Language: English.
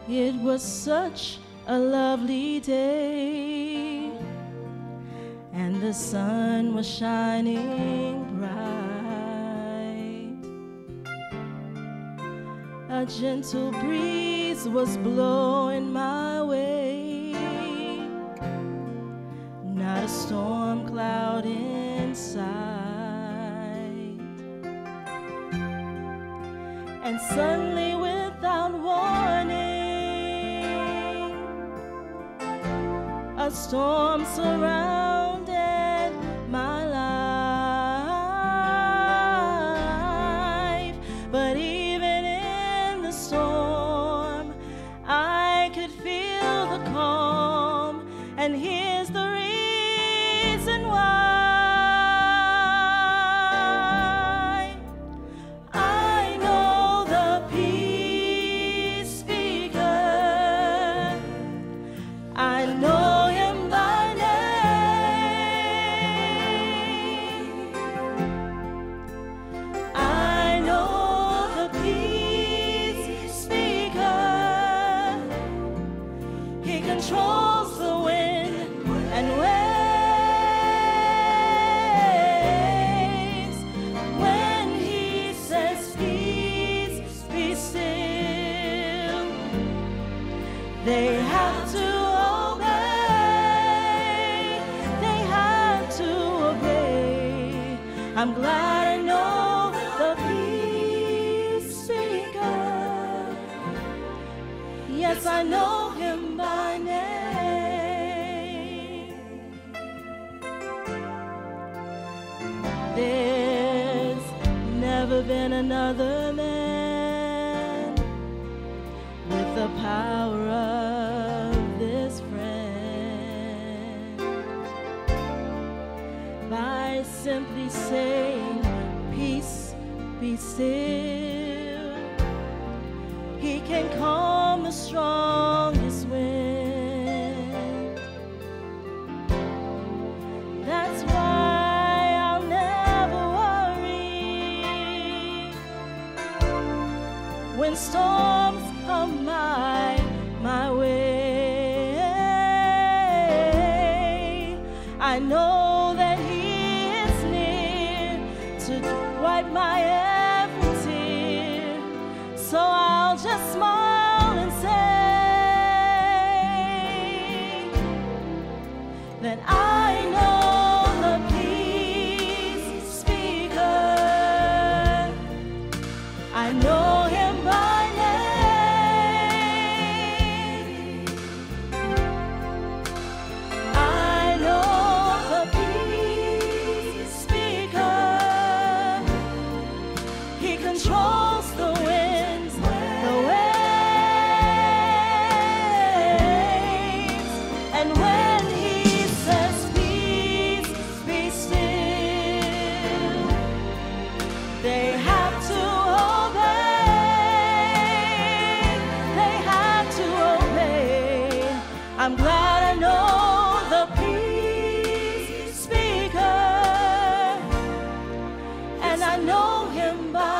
It was such a lovely day, and the sun was shining bright. A gentle breeze was blowing my way, not a storm cloud in sight. And suddenly, without warning, a storm surrounded my life. But even in the storm, I could feel the calm, and here's the reason why. I know the peace speaker. I know him by name. I know the peace speaker. He controls the wind and waves. When he says peace, be still, they have to obey. They have to obey. I'm glad I know the peace speaker. Yes, I know him by name. There's never been another man with the power of this friend. By simply saying, peace, be still, he can calm the strongest wind. That's why I'll never worry when storms come my way. I know that he is near to wipe my every tear, so I'll just smile and say that I know the peace speaker. I know him by name. I know the peace speaker. He controls the winds, the waves, and when he says peace, be still, they have to obey. They have to obey. I'm glad I know the peace speaker, and I know him by